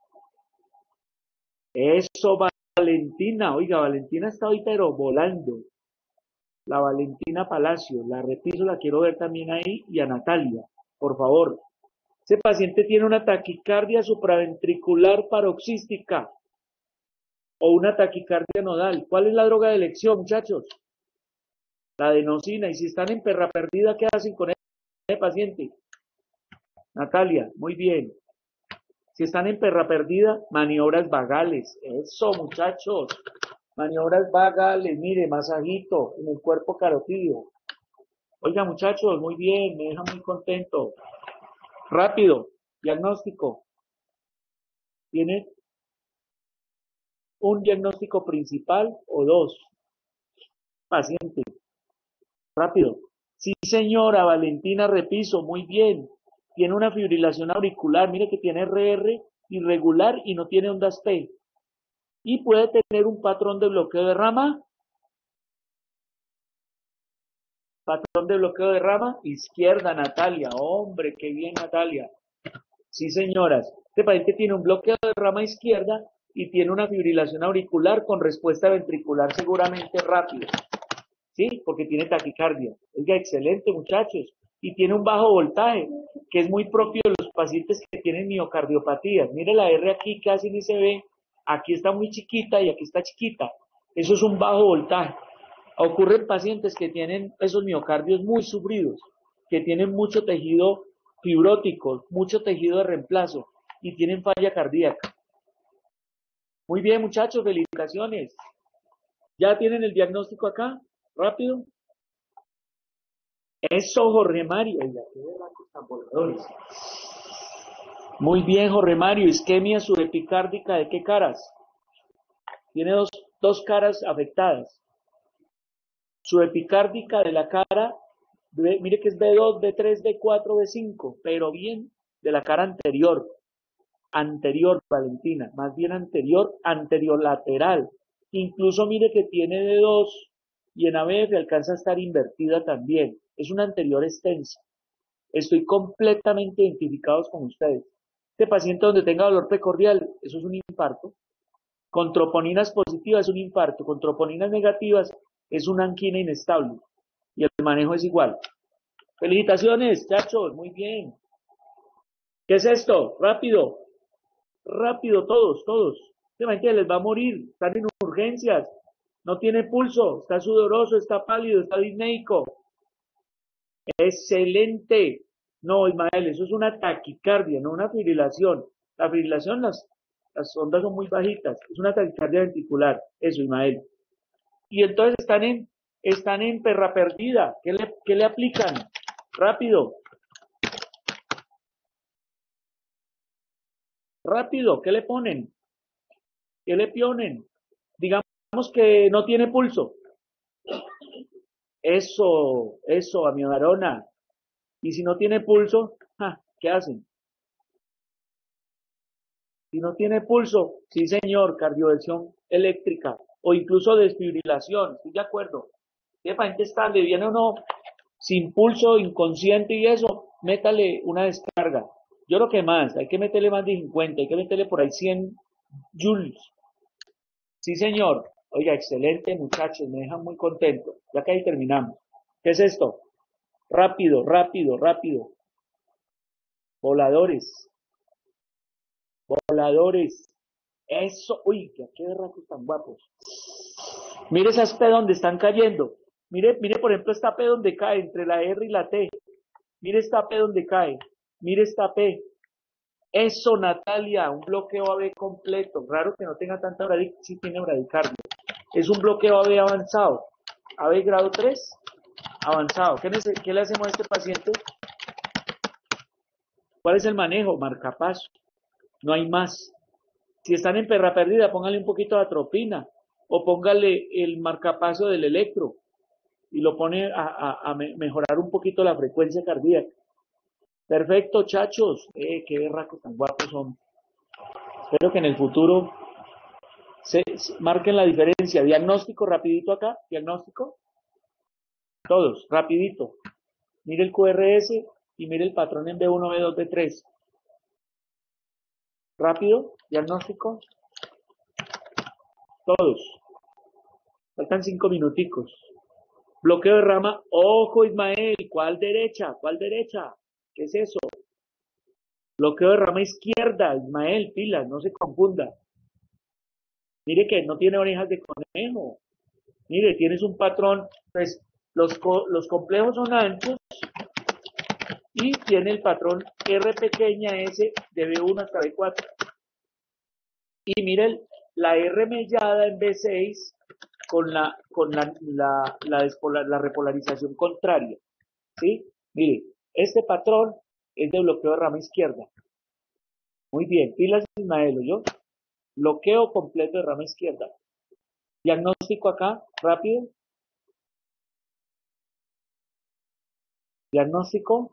Eso, Valentina, oiga, Valentina está hoy pero volando. La Valentina Palacio, la repiso, la quiero ver también ahí, y a Natalia, por favor. Ese paciente tiene una taquicardia supraventricular paroxística o una taquicardia nodal. ¿Cuál es la droga de elección, muchachos? La adenosina. Y si están en perra perdida, ¿qué hacen con ese paciente? Natalia, muy bien. Si están en perra perdida, maniobras vagales. Eso, muchachos. Maniobras vagales, mire, masajito en el cuerpo carotídeo. Oiga, muchachos, muy bien, me deja muy contento. Rápido, diagnóstico. ¿Tiene un diagnóstico principal o dos? Paciente. Rápido. Sí, señora, Valentina, repiso, muy bien. Tiene una fibrilación auricular, mire que tiene RR irregular y no tiene ondas P. Y puede tener un patrón de bloqueo de rama. Patrón de bloqueo de rama izquierda, Natalia. Hombre, qué bien, Natalia. Sí, señoras. Este paciente tiene un bloqueo de rama izquierda y tiene una fibrilación auricular con respuesta ventricular seguramente rápida. ¿Sí? Porque tiene taquicardia. Oiga, excelente, muchachos. Y tiene un bajo voltaje, que es muy propio de los pacientes que tienen miocardiopatías. Mire la R aquí, casi ni se ve. Aquí está muy chiquita y aquí está chiquita. Eso es un bajo voltaje. Ocurre en pacientes que tienen esos miocardios muy sufridos, que tienen mucho tejido fibrótico, mucho tejido de reemplazo y tienen falla cardíaca. Muy bien, muchachos, felicitaciones. ¿Ya tienen el diagnóstico acá? Rápido. Eso, Jorge Mario. Oiga, qué berracos tan voladores. Muy bien, Jorge Mario. Isquemia subepicárdica, ¿de qué caras? Tiene dos caras afectadas. Subepicárdica de la cara, mire que es B2, B3, B4, B5, pero bien de la cara anterior. Anterior, Valentina, más bien anterior, anterior-lateral. Incluso mire que tiene D2 y en ABF alcanza a estar invertida también. Es una anterior extensa. Estoy completamente identificado con ustedes. Este paciente donde tenga dolor precordial, eso es un infarto. Con troponinas positivas es un infarto. Con troponinas negativas es una angina inestable. Y el manejo es igual. Felicitaciones, chachos, muy bien. ¿Qué es esto? Rápido. Rápido, todos. Este paciente les va a morir. Están en urgencias. No tiene pulso. Está sudoroso, está pálido, está disnéico. Excelente. No, Ismael, eso es una taquicardia, no una fibrilación. La fibrilación, las ondas son muy bajitas. Es una taquicardia ventricular. Eso, Ismael. Y entonces están en perra perdida. ¿Qué le aplican? Rápido. Rápido, ¿qué le ponen? ¿Qué le ponen? Digamos que no tiene pulso. Eso, amiodarona. Y si no tiene pulso, ¿qué hacen? Si no tiene pulso, sí señor, cardioversión eléctrica o incluso desfibrilación, estoy de acuerdo. Si el paciente está, le viene uno sin pulso, inconsciente y eso, métale una descarga. Yo creo que más, hay que meterle más de 50, hay que meterle por ahí 100 joules. Sí señor, oiga, excelente muchachos, me dejan muy contento. Ya que ahí terminamos. ¿Qué es esto? Rápido. Voladores. Eso, uy, qué berracos tan guapos. Mire esas P donde están cayendo. Mire, por ejemplo, esta P donde cae entre la R y la T. Mire esta P donde cae. Mire esta P. Eso, Natalia, un bloqueo AB completo. Raro que no tenga tanta bradicardia, sí tiene bradicardia. Es un bloqueo AB avanzado. AB grado 3, avanzado. ¿Qué le hacemos a este paciente? ¿Cuál es el manejo? Marcapaso. No hay más. Si están en perra perdida, pónganle un poquito de atropina. o póngale el marcapaso del electro y lo pone a mejorar un poquito la frecuencia cardíaca. Perfecto, chachos. Qué berracos tan guapos son. Espero que en el futuro se marquen la diferencia. Diagnóstico, rapidito acá. Diagnóstico. Todos, rapidito. Mire el QRS y mire el patrón en B1, B2, B3. Rápido, diagnóstico. Todos. Faltan 5 minuticos. Bloqueo de rama. Ojo, Ismael. ¿Cuál derecha? ¿Cuál derecha? ¿Qué es eso? Bloqueo de rama izquierda. Ismael, pilas, no se confunda. Mire que no tiene orejas de conejo. Mire, tienes un patrón. Pues los complejos son anchos y tiene el patrón R pequeña S de B1 hasta B4. Y mire la R mellada en B6 con la repolarización contraria. ¿Sí? Mire, este patrón es de bloqueo de rama izquierda. Muy bien, pilas Ismael, ¿yo? Bloqueo completo de rama izquierda. Diagnóstico acá, rápido. Diagnóstico.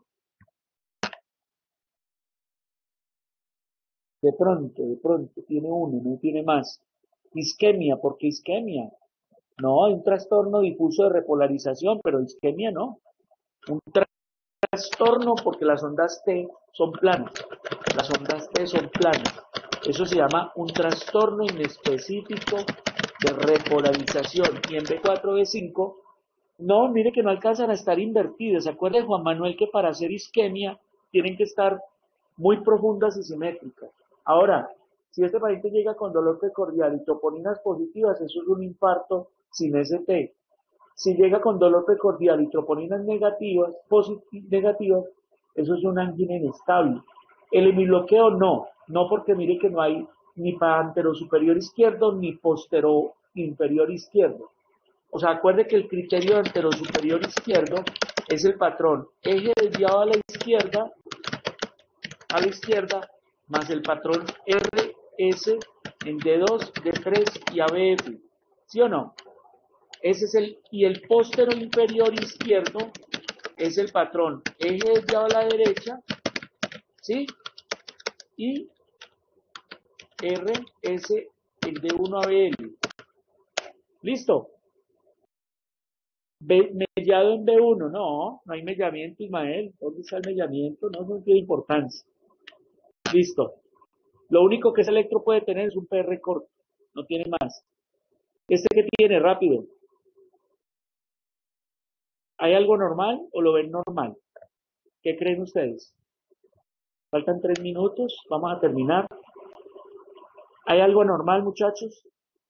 De pronto, tiene uno, no tiene más. Isquemia, ¿por qué isquemia? No, hay un trastorno difuso de repolarización, pero isquemia no. Un trastorno porque las ondas T son planas. Las ondas T son planas. Eso se llama un trastorno inespecífico de repolarización. Y en B4, B5, no, mire que no alcanzan a estar invertidas. ¿Se acuerda de Juan Manuel que para hacer isquemia tienen que estar muy profundas y simétricas? Ahora, si este paciente llega con dolor precordial y troponinas positivas, eso es un infarto sin ST. Si llega con dolor precordial y troponinas negativas, eso es una angina inestable. El hemibloqueo no porque mire que no hay ni para anterosuperior izquierdo ni postero inferior izquierdo. O sea, acuerde que el criterio de anterosuperior izquierdo es el patrón eje desviado a la izquierda, más el patrón RS en D2, D3 y ABF. ¿Sí o no? Ese es y el póstero inferior izquierdo es el patrón eje desviado a la derecha, ¿sí? Y RS en D1 ABL. ¿Listo? Mellado en B1, no hay mellamiento, Ismael. ¿Dónde está el mellamiento? No tiene importancia. Listo. Lo único que ese electro puede tener es un PR corto, no tiene más. ¿Este que tiene? Rápido. ¿Hay algo normal o lo ven normal? ¿Qué creen ustedes? Faltan 3 minutos, vamos a terminar. ¿Hay algo normal, muchachos?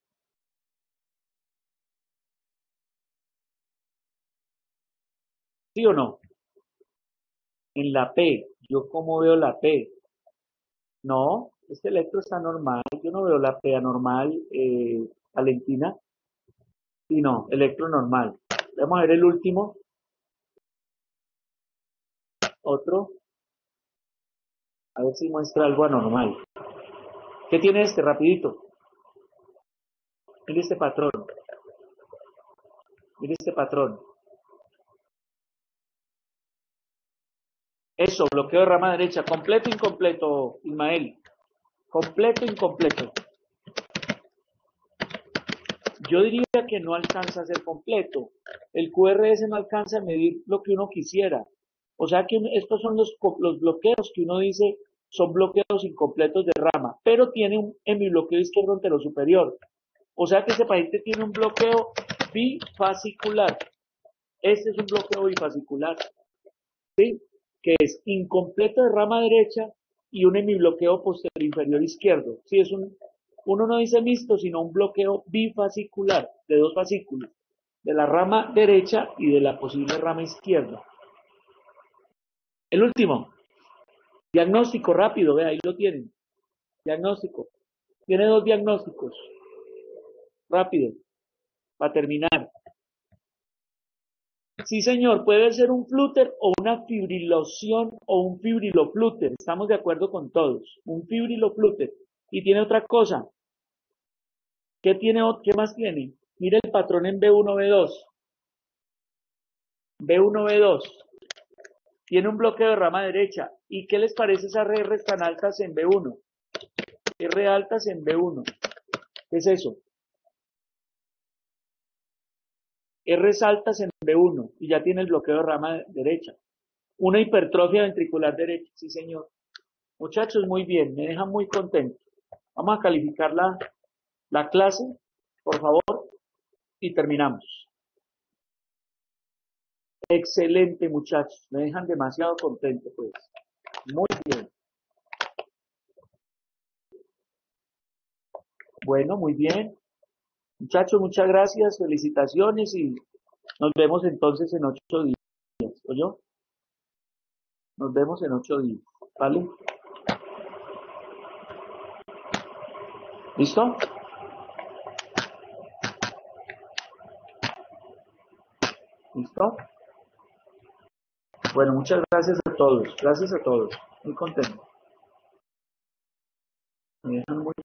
¿Sí o no? En la P, ¿yo cómo veo la P? No, este electro está normal, yo no veo la P anormal, Valentina. Sí, no, electro normal. Vamos a ver el último. Otro. A ver si muestra algo anormal. ¿Qué tiene este? Rapidito. Mire este patrón. Mire este patrón. Eso, bloqueo de rama derecha. Completo, incompleto, Ismael. Completo, incompleto. Yo diría que no alcanza a ser completo. El QRS no alcanza a medir lo que uno quisiera. O sea que estos son los bloqueos que uno dice son bloqueos incompletos de rama, pero tiene un hemibloqueo izquierdo anterosuperior. O sea que ese paciente tiene un bloqueo bifascicular. Este es un bloqueo bifascicular, ¿sí? Que es incompleto de rama derecha y un hemibloqueo posterior inferior izquierdo. ¿Sí? Uno no dice mixto, sino un bloqueo bifascicular de 2 fascículos, de la rama derecha y de la posible rama izquierda. El último, diagnóstico rápido, ve, ahí lo tienen. Diagnóstico. Tiene 2 diagnósticos. Rápido, para terminar. Sí, señor, puede ser un flúter o una fibrilación o un fibriloflúter. Estamos de acuerdo con todos. Un fibriloflúter. Y tiene otra cosa, ¿Qué más tiene? Mire el patrón en B1, B2. B1, B2. Tiene un bloqueo de rama derecha. ¿Y qué les parece esas R tan altas en B1? R altas en B1. ¿Qué es eso? R altas en B1 y ya tiene el bloqueo de rama derecha. Una hipertrofia ventricular derecha, sí señor. Muchachos, muy bien, me dejan muy contento. Vamos a calificar la clase, por favor, y terminamos. Excelente, muchachos, me dejan demasiado contento, pues. Muy bien. Bueno, muy bien. Muchachos, muchas gracias, felicitaciones y nos vemos entonces en 8 días. ¿Oyó? Nos vemos en 8 días. ¿Vale? ¿Listo? ¿Listo? Bueno, muchas gracias a todos. Gracias a todos. Muy contento. Me dejan muy